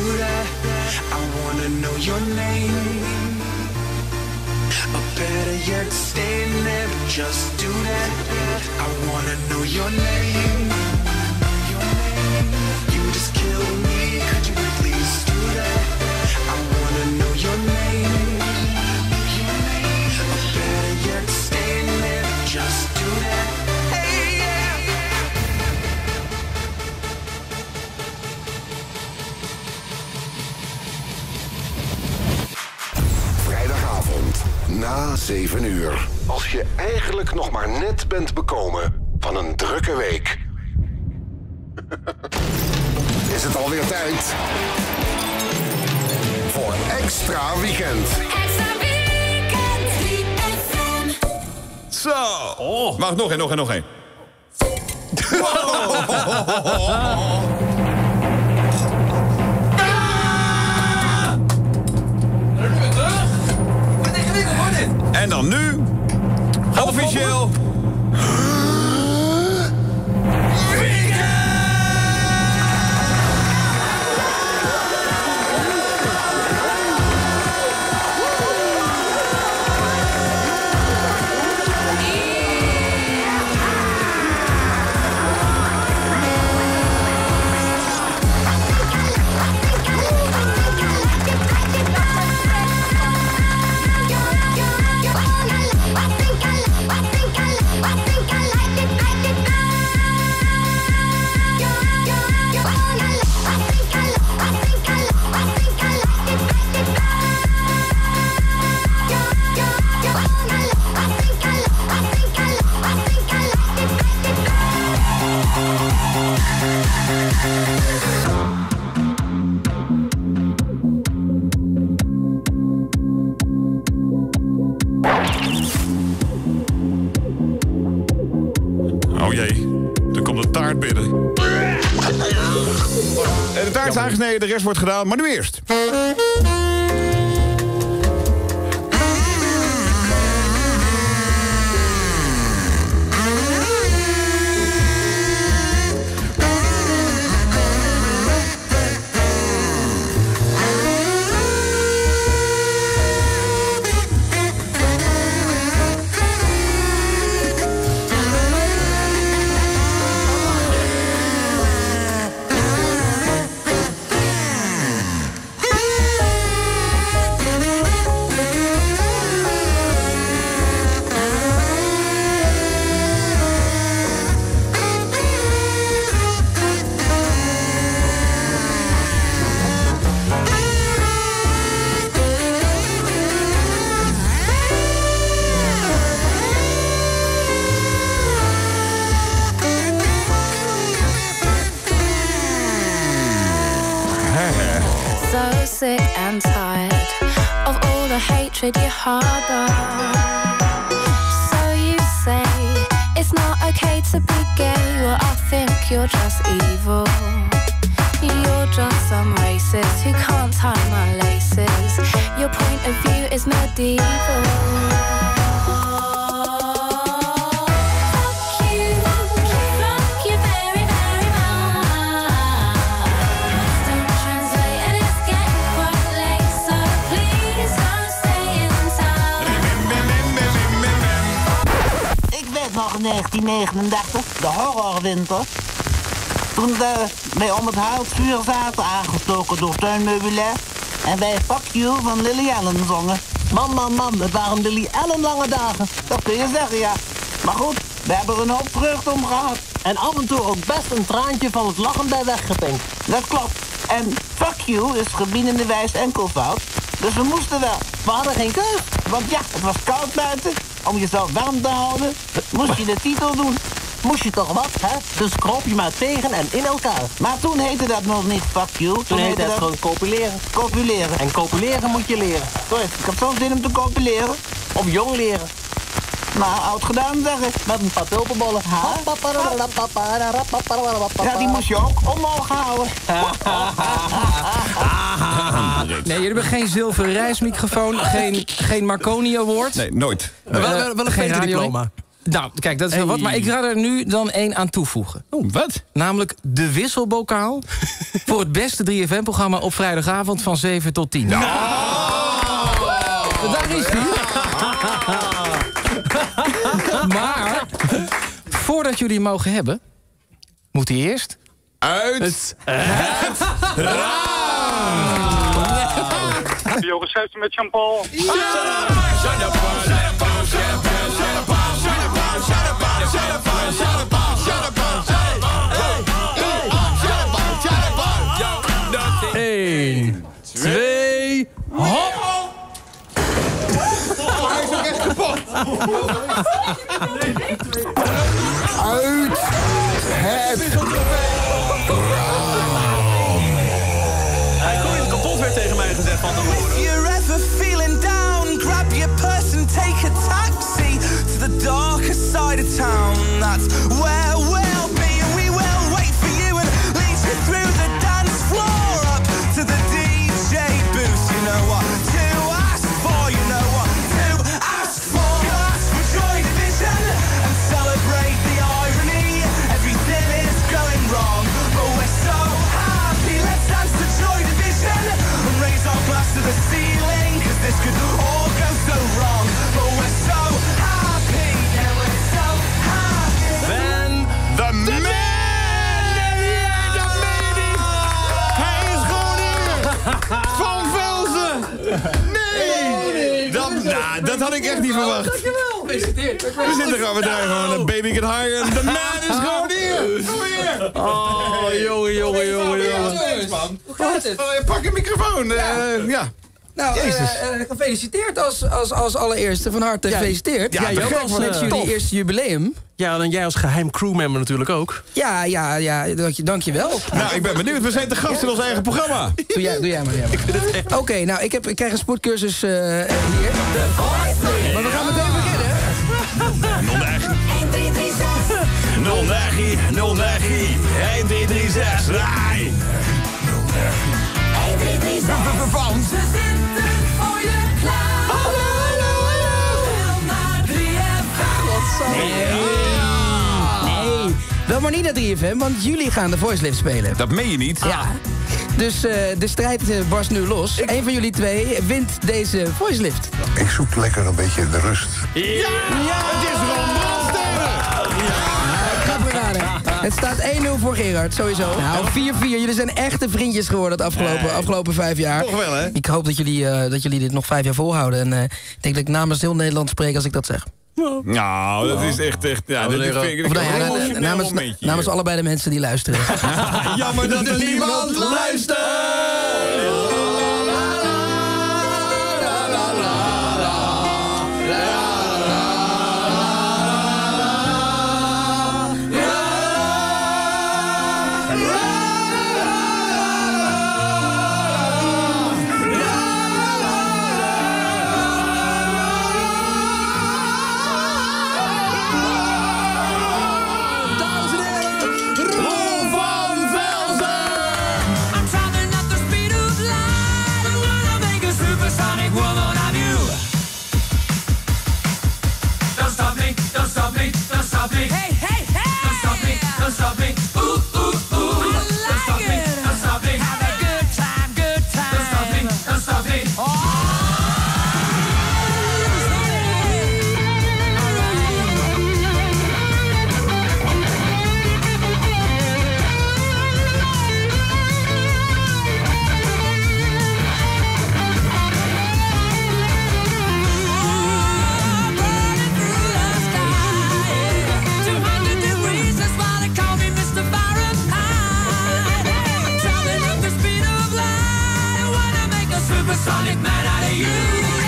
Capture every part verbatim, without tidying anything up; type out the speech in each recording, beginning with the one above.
that. I wanna know your name. Or better yet, stay there, but just do that. I wanna know your name. Your name. You just killed me, could you please do that? I wanna know your name. Your name. Or better yet, stay there, but just do that. Hey, yeah. Vrijdagavond, na zeven uur. Als je eigenlijk nog maar net bent bekomen van een drukke week. Is het alweer tijd voor Extra Weekend. Extra Weekend, drie F M. Zo. Oh. Mag nog een, nog een, nog een. En dan nu, officieel... Oh jee, er komt een taart binnen. En de taart is aangesneden, de rest wordt gedaan, maar nu eerst. So sick and tired of all the hatred you harbor. So you say it's not okay to be gay. Well, I think you're just evil. You're just some racist who can't tie my laces. Your point of view is medieval. Nog negentien negenendertig, de horrorwinter. Toen we bij Om het Houtvuur zaten, aangestoken door Teun Meubilair. En wij Fuck You van Lily Allen zongen. Man, man, man, het waren Lily Allen lange dagen. Dat kun je zeggen, ja. Maar goed, we hebben er een hoop vreugde om gehad. En af en toe ook best een traantje van het lachen bij weggepinkt. Dat klopt. En Fuck You is gebiedende wijs enkelvoud. Dus we moesten wel. We hadden geen keus. Want ja, het was koud buiten. Om jezelf warm te houden, moest je de titel doen. Moest je toch wat, hè? Dus kroop je maar tegen en in elkaar. Maar toen heette dat nog niet Fuck You. Toen, toen heette het dat gewoon copuleren. Copuleren. En copuleren moet je leren. Sorry, ik heb zo'n zin om te copuleren. Of jong leren. Nou, oud gedaan, zeg ik. Met een paar tulpenbollen. Ja, die moest je ook omhoog houden. Nee, jullie hebben geen zilveren reismicrofoon, geen, geen Marconi Award. Nee, nooit. Nee. Wel, wel, wel een geen diploma. Nou, kijk, dat is wel wat. Maar ik ga er nu dan één aan toevoegen. Oh, wat? Namelijk de wisselbokaal voor het beste drie F M-programma op vrijdagavond van zeven tot tien. Nou. Oh. Daar is die. Maar, voordat jullie hem mogen hebben, moet hij eerst... Uit het, het raam! Joris Zuister met Jean-Paul. Ja! Eén, twee, hop! Hij is ook echt kapot! Uit het Hij kon je kapot werd tegen mij gezegd van de woorden. If you're ever feeling down, grab your purse and take a taxi to the darker side of town. That's where we'll be, and we will wait for you and lead you through the dance floor up to the D J booth. You know what to ask for, you know what to ask for. Ask for Joy Division and celebrate the irony. Everything is going wrong, but we're so happy. Let's dance to Joy Division and raise our glass to the ceiling, cause this could all go so wrong, but we're so happy. Yeah, we're so happy. Then the man! Ja, dat meen je niet! Hij is gewoon hier! Van Velzen! Nee! Dat, nou, dat had ik echt niet verwacht. Dankjewel, gefeliciteerd. We zitten gewoon, we draaien gewoon een Baby Get Higher. De man is gewoon hier! Kom hier! Oh, jongen, jongen, jongen, jongen. Hoe gaat het? Pak een microfoon. Uh, ja. Nou, uh, uh, gefeliciteerd als, als, als allereerste. Van harte gefeliciteerd. Ja, ja, jij als als, met uh, jullie tof. eerste jubileum. Ja, en jij als geheim crewmember natuurlijk ook. Ja, ja, ja, dank je, dank je wel. Nou, ik ben benieuwd. We zijn te gast in ons eigen programma. Doe jij, doe jij maar. maar. Oké, okay, nou, ik, heb, ik krijg een spoedcursus uh, hier. Maar we gaan meteen beginnen. één drie drie zes. nul negen, nul negen, één drie drie zes, draai! één drie drie zes. Ze zitten voor je klaar. Hallo, hallo, hallo. Wil naar drie F M. Nee. Nee, wel maar niet naar drie F M, want jullie gaan de Voice Lift spelen. Dat meen je niet? Ja. Dus uh, de strijd uh, barst nu los. Eén van jullie twee wint deze Voice Lift. Ik zoek lekker een beetje de rust. Ja! Ja! Het is Ron Brandstede! Ik ga het raden. Het staat één nul voor Gerard, sowieso. Nou, vier vier. Jullie zijn echte vriendjes geworden het afgelopen, Nee. afgelopen vijf jaar. Toch wel, hè? Ik hoop dat jullie, uh, dat jullie dit nog vijf jaar volhouden. En uh, ik denk dat ik namens heel Nederland spreek als ik dat zeg. Nou, dat is echt... echt ja, dat vind ik Of, een nou ja, na- emotioneel namens, momentje namens hier. allebei de mensen die luisteren. Jammer dat er niemand luistert! Ron van Velzen! I'm traveling at the speed of light. I wanna make a supersonic woman of you. Don't stop me, don't stop me, don't stop me. Hey, hey, hey! Don't stop me, don't stop me. Ooh, ooh, ooh. I like don't stop it. me, don't stop me. Have a good time, good time. Don't stop me, don't stop me. Oh! Sonic man out of you.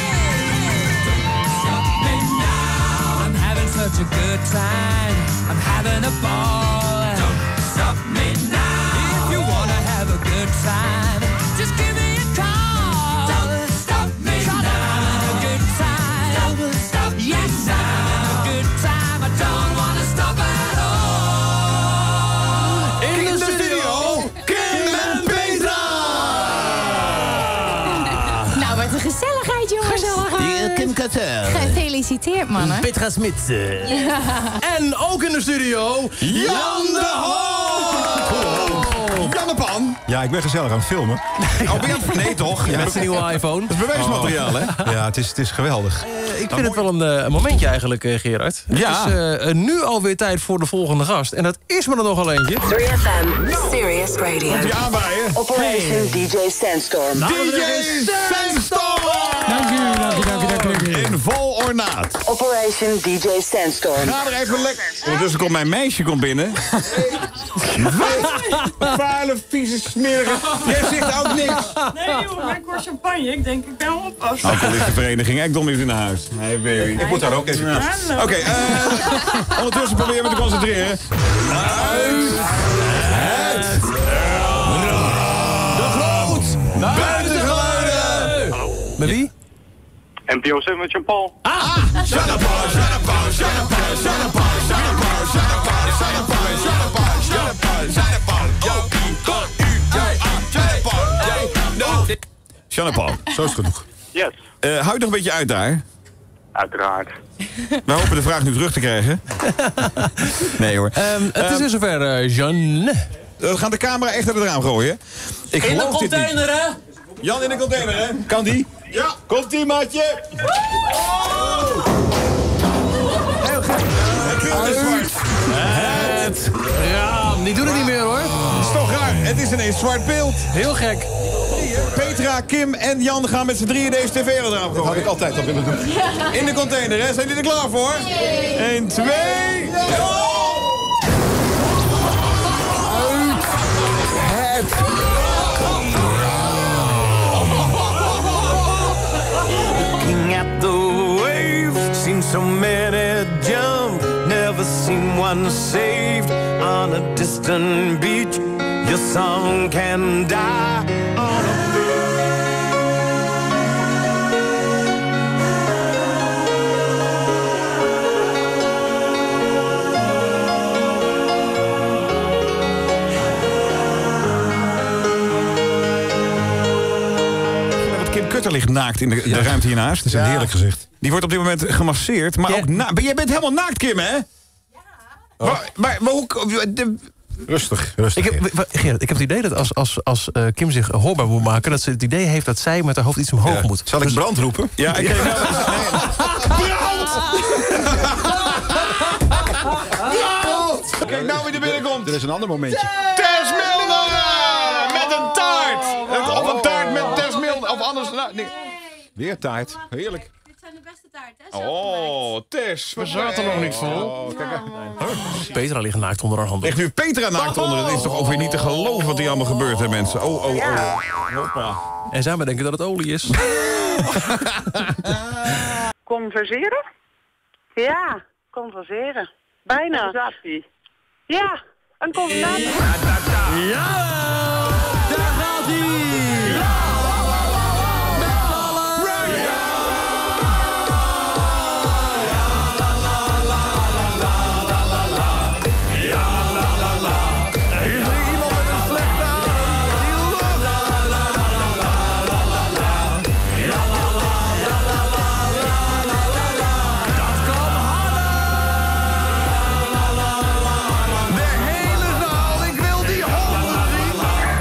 Stop me now. I'm having such a good time. I'm having a ball. Don't stop me now. If you wanna have a good time, just give me a call. Don't stop me now. I'm having a good time. Don't stop me yes, now. I'm having a good time. I don't wanna stop at all. In de studio, Kim en Petra! Nou, wat een gezelligheid, jongens. Die, eh, Kim, kan amateur. Gefeliciteerd, mannen. Petra Smit. En ook in de studio, Jan de Hoop! Janne Pan. Ja, ik ben gezellig aan het filmen. Oh, ben je aan het- nee, toch? Ja, Met zijn nieuwe iPhone. dat is bewijsmateriaal, hè? Ja, het is, het is geweldig. Ik vind het wel een, eh, een momentje eigenlijk, eh, Gerard. Ja. Het is eh, nu alweer tijd voor de volgende gast. En dat is me er nogal eentje. three F M, Sirius Radio. Komt hij aanwaaien? Operation D J Sandstorm. D J Sandstorm! Dank u, dank u, dank u, dank u. In vol ornaat. Operation D J Sandstorm. Ga er even lekker... Ondertussen komt mijn meisje komt binnen. Vuile, vieze, smerige. Jij zegt ook niks. Nee joh, maar ik hoor champagne. Ik denk, ik ben wel oppassen. Alcoholistenvereniging Ekdom is in huis. Hey baby. Ik moet daar ook even. Ja. Hallo. Oké, eh, ondertussen proberen we te concentreren. Uit het de groot buitengeluiden. Met wie? N P O zeven met Jean-Paul. Ah! Jean Paul, zo is het genoeg. Yes. Uh, hou je nog een beetje uit daar? Uiteraard. We hopen de vraag nu terug te krijgen. Nee hoor. Um, het is weer zover, uh, Jean. We gaan de camera echt uit het raam gooien. Ik in de geloof dit container, niet. hè? Jan in de container, hè? Kan die? Ja. Komt die, maatje? Oh! Heel gek. Het beeld is zwart. Het raam. Die doen het niet meer, hoor. Het is toch raar. Het is ineens zwart beeld. Heel gek. Petra, Kim en Jan gaan met z'n drieën deze tv uit het raam gooien. Dat had ik altijd al willen doen. In de container, hè? Zijn jullie er klaar voor? één, twee... Het Looking at the waves, seen so many jump, never seen one saved on a distant beach. Your song can die on a Kim Kutter ligt naakt in de, de ruimte hiernaast. Dat is een heerlijk gezicht. Die wordt op dit moment gemasseerd, maar ook na... Jij bent helemaal naakt, Kim, hè? Ja. Maar, maar, maar hoe... De... Rustig, rustig. Ik heb, Gerard, ik heb het idee dat als, als, als uh, Kim zich hoorbaar moet maken, dat ze het idee heeft dat zij met haar hoofd iets omhoog Ja. moet. Zal ik Dus- brand roepen? Ja, ik kreeg nou... Brand! Kijk nou wie er binnenkomt. Er is een ander momentje. Tess Milner! Met een taart! Of een taart met Tess Milner. Of anders... Nou, nee. Weer taart. Heerlijk. Dit zijn de beste taarten, hè? Oh, Tess. We zaten nog niet vol. Oh, kijk. Petra ligt naakt onder haar handen. Ligt nu Petra naakt onder. Het is toch ongeveer niet te geloven wat hier allemaal gebeurt, hè, mensen. Oh, oh, oh. Hoppa. En zij maar denken dat het olie is. Converseren? Ja, converseren. Bijna. Conversatie. Ja, een conversatie. Ja, daar gaat hij. De hele zaal, ik wil die handen zien.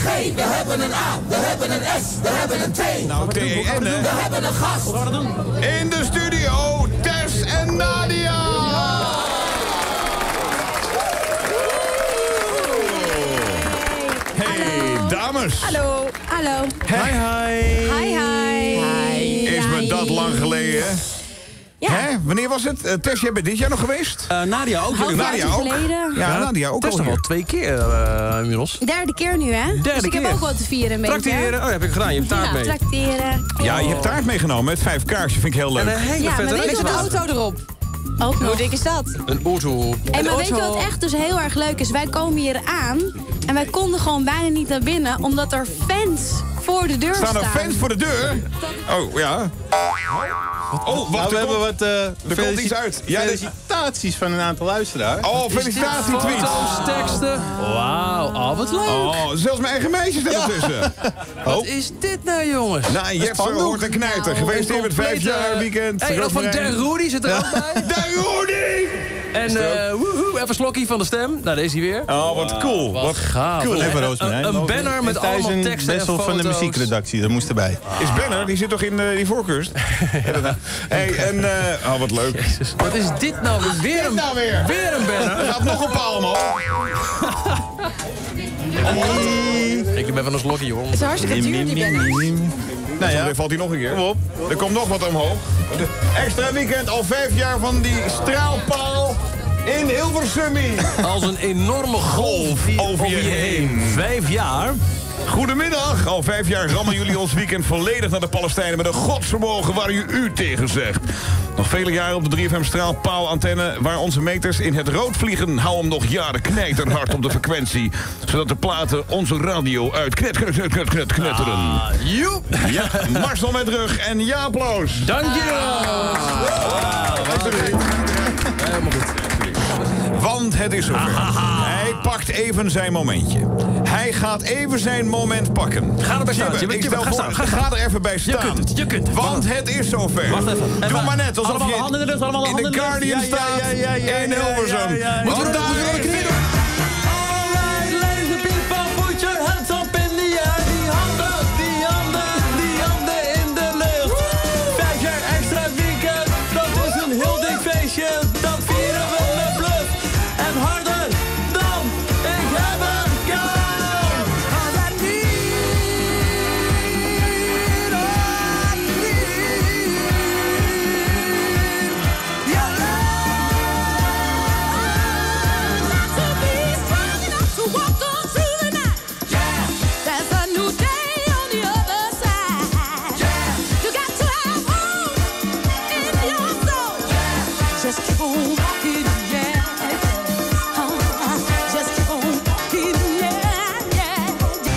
G, we hebben een A, we hebben een S, we hebben een T. Nou, T E N, hè? We hebben een gast. Wat gaan we doen? In de studio, Tess en Nadia. Hey, dames. Hallo. Hallo. Hi, hi. Hi, hi. Hi. Is me dat lang geleden? Ja. Hè? Wanneer was het? Uh, Tess, jij bent dit jaar nog geweest? Uh, Nadia ook. Half Nadia ook. geleden. Ja, ja, Nadia ook. Tess al al twee keer uh, inmiddels. Derde keer nu, hè? Derde dus ik keer. heb ook wat te vieren een beetje. Trakteren? Oh, dat heb ik gedaan. Je hebt taart ja, mee. trakteren. Ja, je hebt taart meegenomen met vijf kaarsjes. Vind ik heel leuk. En een hele Ja, vette maar weet je race. wat de auto erop? Ook nog. Hoe dik is dat? Een auto. En maar weet je wat echt dus heel erg leuk is? Wij komen hier aan en wij konden gewoon bijna niet naar binnen, omdat er fans voor de deur staan. Staan er fans voor de deur? Oh, ja. Oh, wacht, nou, we hebben wat uh, er komt iets uit. Ja, felicitaties van een aantal luisteraars. Oh, felicitatietweets. Foto's, teksten. Wauw, oh, wat leuk. Oh, zelfs mijn eigen meisjes staan ertussen. Wat oh. is dit nou, jongens? Nou, Jeffer hoort en knijter. Nou, gefeliciteerd met vijf jaar weekend. Hé, hey, dat van Der Rudy zit er ook bij. Der Rudy! En uh, woehoe, even slokkie van de stem. Nou, deze hier weer. Oh, wat cool. Oh, wat gaaf. Cool. Even Roosmarijn. Een, een banner met allemaal teksten en Bessel foto's. van de muziekredactie, dat moest erbij. Is Banner, die zit toch in uh, die voorkust? Hey, en, uh, oh, wat leuk. Jezus, wat is dit nou? Weer een, nou weer? weer een banner. Er gaat nog een paal omhoog. Ik heb even een slokje, jongen. Het is hartstikke duur, die banner. Nou ja, dan valt hij nog een keer. Kom op. Er komt nog wat omhoog. Extra weekend, al vijf jaar van die straalpaal in Hilversum. Als een enorme golf over je heen. Vijf jaar. Goedemiddag. Al vijf jaar rammen jullie ons weekend volledig naar de Palestijnen met een godsvermogen waar u u tegen zegt. Nog vele jaren op de drie F M straalpaalantenne waar onze meters in het rood vliegen. Hou hem nog jaren knijterhard op de frequentie. Zodat de platen onze radio uit knet, knet, knet, knet, knet, knetteren. Ah, joep. Ja, Marcel met rug en ja, applaus. Dankjewel. Ah, helemaal goed. Want het is zover. Hij pakt even zijn momentje. Hij gaat even zijn moment pakken. Ga er bij staan. Jibbe, ik stel ga voor, staan, ga, ga er even bij staan. Je kunt het, je kunt het. Want het is zover. Wacht even. Doe even. maar net alsof allemaal je handen in de, lucht, allemaal in de Guardian ja, staat ja, ja, ja, ja, in ja, Hilversum. Ja, ja, ja. Want daar is hij. Alright, ladies and people, put your hands up in the air. Die handen, die handen, die handen in de lucht. Vijf jaar extra weekend, dat is een heel dik feestje. Dat vieren we met bluff. En harder dan ik hebben kan. Als I need, I need your love. To be strong enough to walk on through the night. Yeah. There's a new day on the other side. Yeah. You got to have hope in your soul. Yeah. Just keep on walking, yeah. Oh, just keep on walking, yeah, yeah.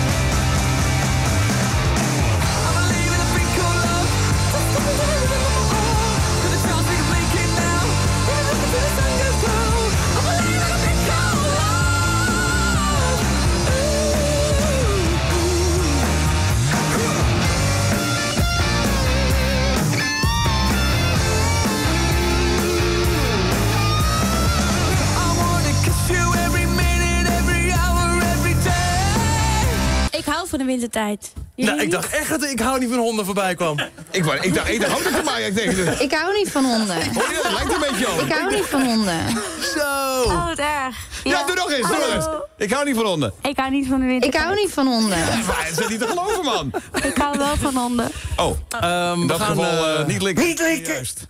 I believe in a thing called love. To the stars we can make it now. Even if the sun goes down. I believe in a thing called love. I wanna kiss you every minute, every hour, every day. Ik hou van de wintertijd. Nou, ik dacht echt dat ik hou niet van honden voorbij kwam. Ik, wou, ik dacht, ik dacht ook dat het maar. Ik denk, Ik hou niet van honden. oh, ja, dat lijkt een beetje op. Ik hou niet van honden. Zo. Oh, wat erg. Ja, doe nog eens, doe nog eens. Ik hou niet van honden. Ik hou niet van de winter. Ik hou niet van honden. Maar het is niet te geloven, man. Ik hou wel van honden. Oh, Um, in dat we gaan, geval uh, uh, niet likken. Niet likken. Juist.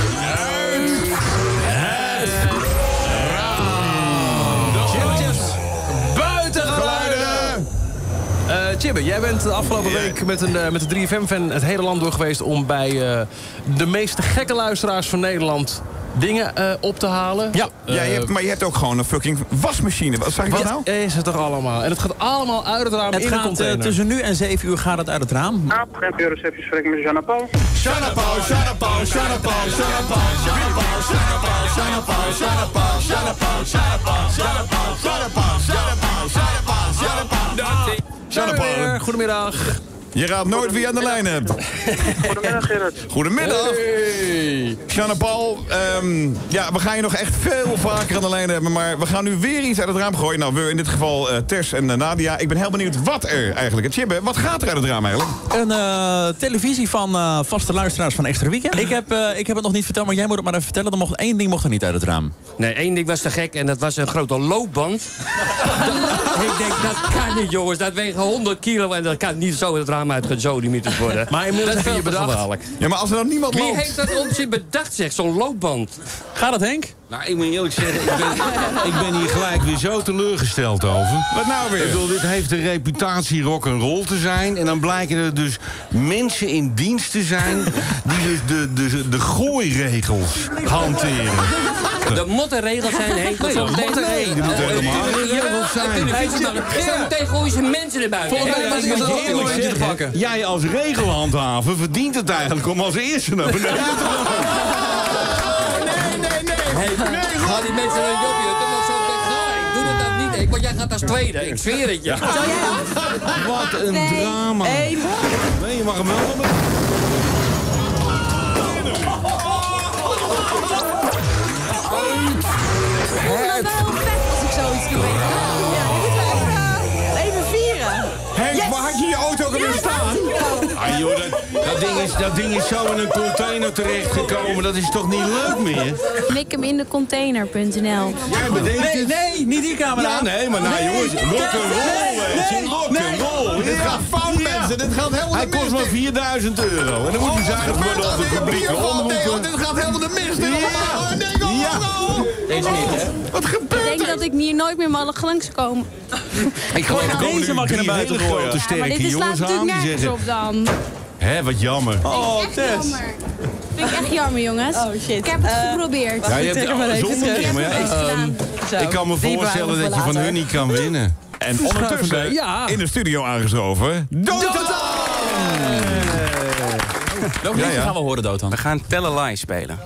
Buitengeluiden. Uh, Chibbe, jij bent de afgelopen Ja. week met, een, uh, met de drie F M-fan het hele land door geweest om bij uh, de meest gekke luisteraars van Nederland dingen uh, op te halen. Ja, ja je hebt, maar je hebt ook gewoon een fucking wasmachine. Wat zeg ik dat nou? Wat is het toch allemaal? En het gaat allemaal uit het raam Het in een gaat container. uh, tussen nu en zeven uur gaat het uit het raam. Ah, receptie spreekt met Jeanne Paul. Jeanne Paul, Jeanne Paul, Jeanne Paul, Jeanne Paul, Jeanne Paul, Jeanne Paul, Jeanne Paul, Jeanne Paul, Jeanne Paul, Jeanne Paul, Jeanne Paul, Jeanne Paul, Jeanne Paul, Jeanne Paul, Jeanne Paul, Jeanne Paul. Jeanne Paul. Goedemiddag. Je raadt nooit wie je aan de lijn hebt. Goedemiddag, Gerard. Goedemiddag. Hey. Jeanne-Paul, um, ja, we gaan je nog echt veel vaker aan de lijn hebben... maar we gaan nu weer iets uit het raam gooien. Nou, we in dit geval uh, Tess en uh, Nadia. Ik ben heel benieuwd wat er eigenlijk... Tjibbe, wat gaat er uit het raam eigenlijk? Een uh, televisie van uh, vaste luisteraars van Extra Weekend. Ik heb, uh, ik heb het nog niet verteld, maar jij moet het maar even vertellen. Er mocht, één ding mocht er niet uit het raam. Nee, één ding was te gek en dat was een grote loopband. Ik denk, dat kan niet, jongens. Dat weegt honderd kilo en dat kan niet zo het raam uitgezodemieterd worden. Maar inmiddels dat is heb je veel te bedacht. gevaarlijk. Ja, maar als er dan niemand Wie loopt... heeft dat onzin bedacht, zeg, zo'n loopband? Gaat het, Henk? Nou, ik moet eerlijk zeggen, ik ben, ik ben hier gelijk weer zo teleurgesteld over. Wat nou weer? Ik bedoel, dit heeft de reputatie rock'n'roll te zijn. En dan blijken er dus mensen in dienst te zijn... die dus de, de, de gooiregels hanteren. De mottenregels zijn, Henk. Nee, de mottenregels moeten helemaal regels zijn. Zometeen gooien ze mensen erbuiten. Volgens mij was ik het ook eerlijk zeggen. Jij als regelhandhaver verdient het eigenlijk om als eerste naar beneden te gaan. Hey, nee, ga die mensen naar een jobje, dan nog zo gaan. Ik doe dat dan niet, Henk, want jij gaat als tweede. Ik zweer het je. Ja. Wat een nee. drama. Hey. Nee, je mag hem wel hebben. Het is wel vet als ik zoiets doe. Ja, dit moeten we even, even vieren. Henk, Yes. waar had je je auto ook alweer staan? Ah, joh, dat, dat, ding is, dat ding is zo in een container terechtgekomen. Dat is toch niet leuk meer? Mik hem in de container punt n l. Jij bedenkt Nee, het. nee, niet die camera. Ja, nee, maar nou Nee. jongens, rock'n'roll, Nee, nee, rock'n'roll. Dit gaat fout, mensen. Dit gaat helemaal Hij de kost mist. maar vierduizend euro. En dan moet hij zuinig worden op de publieke Nee, omroepen. dit gaat helemaal de mist. Ja. Deze niet, hè? Wat gebeurt Ik denk dat ik hier nooit meer mag langskomen. Ik geloof er komen Deze nu mag je naar drie buiten hele gooien. grote Ja, maar sterke dit is laat jongens aan natuurlijk die nergens zeggen... op dan. Hé, wat jammer. Oh, Echt Tess. jammer. Vind ik echt jammer, jongens. Oh shit. Ik heb het geprobeerd. Ja, je hebt Zeg maar even zonder terug. meer, maar ja, Echt gedaan. Zo, ik kan me die voorstellen bewaren we dat je voor van later. hun niet kan winnen. En ondertussen Ja. in de studio aangeschoven... Dotan! Welke Ja, liedje ja. gaan we horen, Dotan? We gaan Tell a Lie spelen.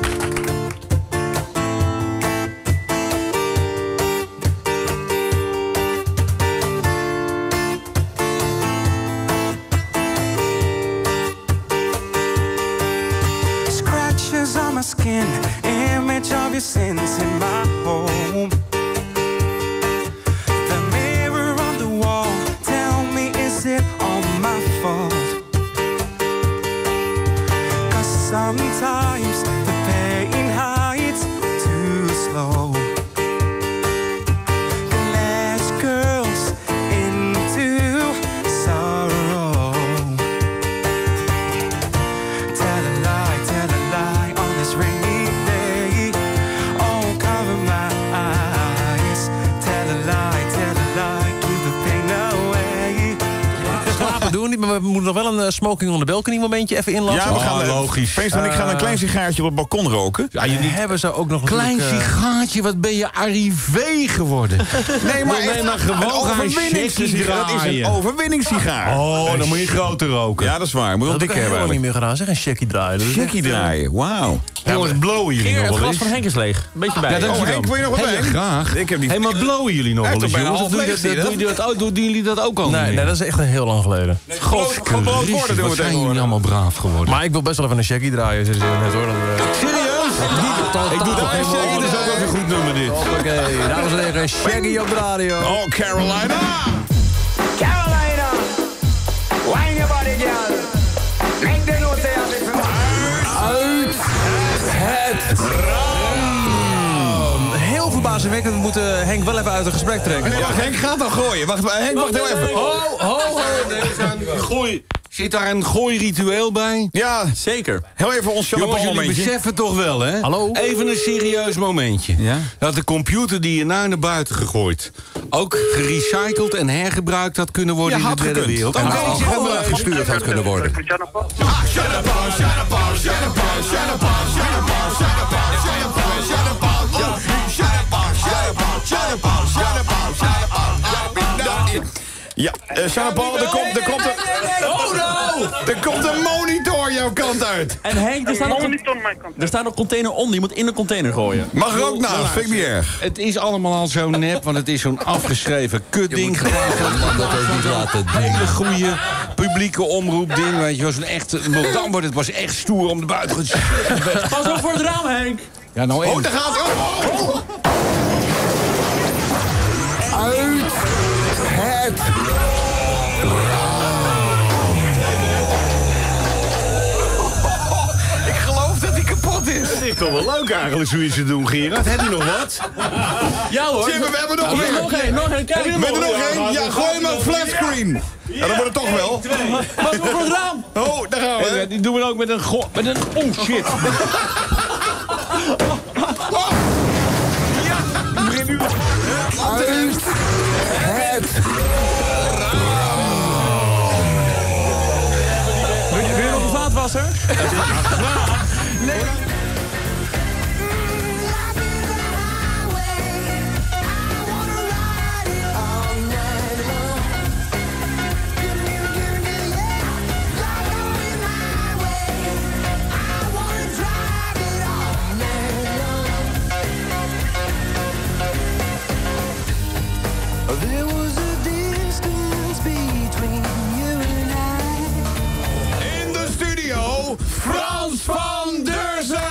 Scratches on my skin, image of your sins in my home. The mirror on the wall, tell me, is it all my fault? 'Cause sometimes the pain hides too slow. Let's girls into sorrow. Tell a lie, tell a lie on this rainy day. Oh, cover my eyes. Tell a lie, tell a lie, keep the pain away. Slapen doen we niet, maar we moeten nog wel een uh, smoking on the balcony momentje even inlassen. Ja, we gaan Oh, uh, logisch. Feest en ik gaan een klein sigaartje op het balkon roken. Ja, je niet Hebben ze ook nog klein natuurlijk, uh, sigaartje, wat ben je arrivé geworden? Nee, maar, Nee, echt maar gewoon een gaan overwinningssigaar. Dat is een draaien. overwinningssigaar. Oh, dan moet je groter roken. Ja, dat is waar. Moet wel Dat heb dik ik hebben helemaal niet eigenlijk. meer gedaan. Zeg, een checkie draaien. Dat is Checkie echt, uh, draaien, wauw. Jongens, blowen jullie Gerard, nog het wel glas eens? van Henk is leeg. Een beetje bij. Ja, dank Oh, je Henk, dan. wil je nog wat Hey, bij? ja, graag. Ik heb niet... Hé, maar blowen jullie nog Hij wel heeft eens, toch jongens? Of bijna doe je half dat- leeg, doe je dat- oh, doen jullie dat ook al Nee, niet nee, dat is echt heel lang geleden. Gewoon brood worden doen we wat zijn jullie tegenwoordig. allemaal braaf geworden. Maar ik wil best wel even een checkie draaien. Ze zeggen net hoor. Dat, uh... Serieus? Ik doe toch even over. Dat is ook wel een goed nummer dit. Oké, dames en heren, Shaggy op de radio. Oh, Carolina. Carolina, wine your body, girl. Make them know say I'm different. Uit het raam. Heel verbazingwekkend. We moeten Henk wel even uit het gesprek trekken. Ja, Henk gaat dan gooien. Wacht, Henk, wacht heel even. Ho, ho, ho. Gooi. Zit daar een gooiritueel bij? Ja, Zeker. heel even ons Jongens, jullie momentje. beseffen toch wel, hè? Hallo? Even een serieus momentje. Ja? Dat de computer die je nou naar buiten gegooid... ook gerecycled en hergebruikt had kunnen worden Ja, in had de derde gekund. wereld. En Oké, ook zeg gewoon, maar, eh, gestuurd had kunnen worden. Ja, uh, Jean-Paul, er komt, er komt een... Oh no! Er komt een monitor jouw kant uit. En Henk, er staat, nog, Monitor mijn kant. er staat een container onder. Je moet in de container gooien. Mag er ook naast, vind ik niet erg. Het is allemaal al zo nep, want het is zo'n afgeschreven kutding. dat ook niet laten doen. Hele goede publieke omroep ding, weet je wel. Zo'n echt, dan wordt het pas echt stoer om de buiten te Pas op voor het raam, Henk. Ja, nou één. Oh, daar gaat het. Oh, oh. Uit het Ik geloof dat hij kapot is. Het is toch wel leuk eigenlijk zoiets te doen, Gerard. Heb je nog wat? Ja hoor. Jimmy, we hebben nog Oh, meer. nog één, nog één. Kijk, Met er nog één. Ja, gooi hem op flatscreen. Ja, dan wordt het toch wel. Pas op voor het raam. Oh, daar gaan we. Die doen we ook met een go... Met een... Oh, shit. Begin nu. Uit het... Weer op de vaatwasser. Nee. There was a distance between you and I. In de studio, Frans van Deurzen.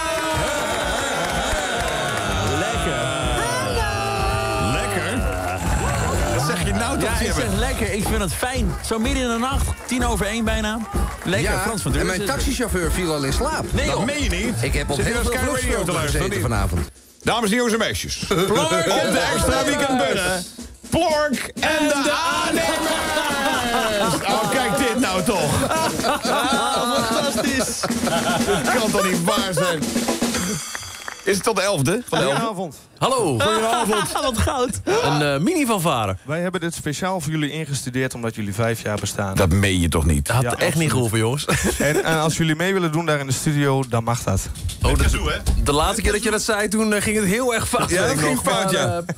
Lekker. Lekker? Wat zeg je nou toch, Ja, ik Jimmy? zeg lekker. Ik vind het fijn. Zo midden in de nacht, tien over één bijna. Lekker, Ja, Frans van en Deurzen. mijn taxichauffeur viel al in slaap. Nee Dat joh. meen je niet. Ik heb op Zit je heel naar veel Sky Radio te vluchtstroken luisteren, gezeten niet? vanavond. Dames en jongens en meisjes. Plork Op de extra weekendbussen. Plork en de aannemers. Oh, kijk dit nou toch. Ah, fantastisch. Dat kan toch niet waar zijn. Is het tot de elfde? Van de elfde? Goedenavond. Hallo. Goedenavond. Wat goud. Een uh, mini van Varen. Wij hebben dit speciaal voor jullie ingestudeerd omdat jullie vijf jaar bestaan. Dat meen je toch niet? Dat had Ja, echt niet absoluut. gehoeven, jongens. En, en als jullie mee willen doen daar in de studio, dan mag dat. Oh, de, de laatste keer dat je dat zei, toen uh, ging het heel erg fout. Ja, weet dat ik ging nog, fout, maar, ja. uh,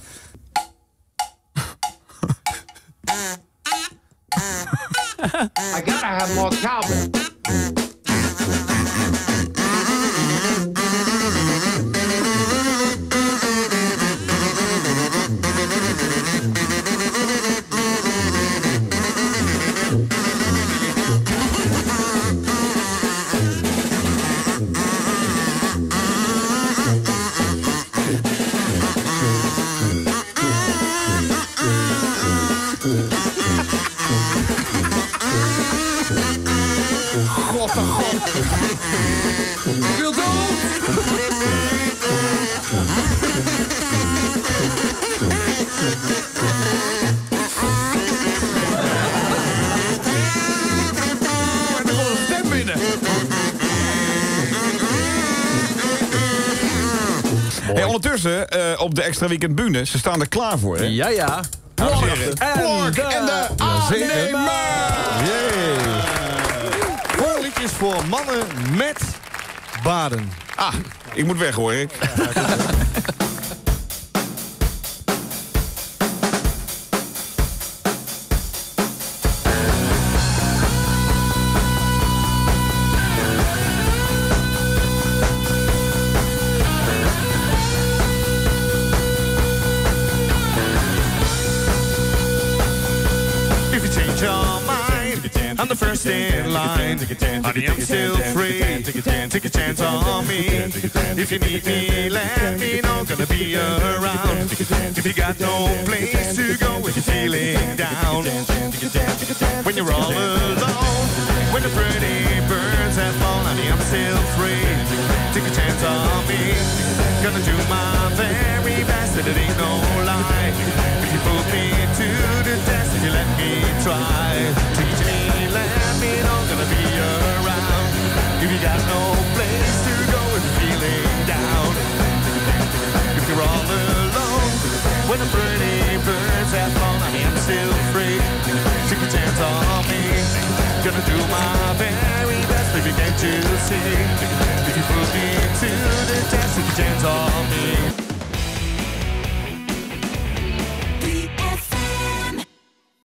I gotta have more cowbell. God, oh god. Ik wil dood. Er komt een stem binnen. Hey, ondertussen, uh, op de extra weekend bühne, ze staan er klaar voor, hè? Ja, ja. Plork en de, en de aannemer. Voorliedjes voor mannen met baden. Ah, ik moet weg hoor, ik. If you change your mind, I'm the first in line. Honey, I'm still free. Take a chance on me. If you need me, let me know. Gonna be around. If you got no place to go, if you're feeling down, when you're all alone, when the pretty birds have flown, honey, I'm still free. Take a chance on me. Gonna do my very best, and it ain't no lie. If you put me to the test, if you let me try, teach me, let me know, gonna be around. If you got no place to go, if you're feeling down, if you're all alone, when the pretty birds have flown, I am still free. Take a chance on me, gonna do my very best, baby, can't you see? If you put me to the test, take a chance on me.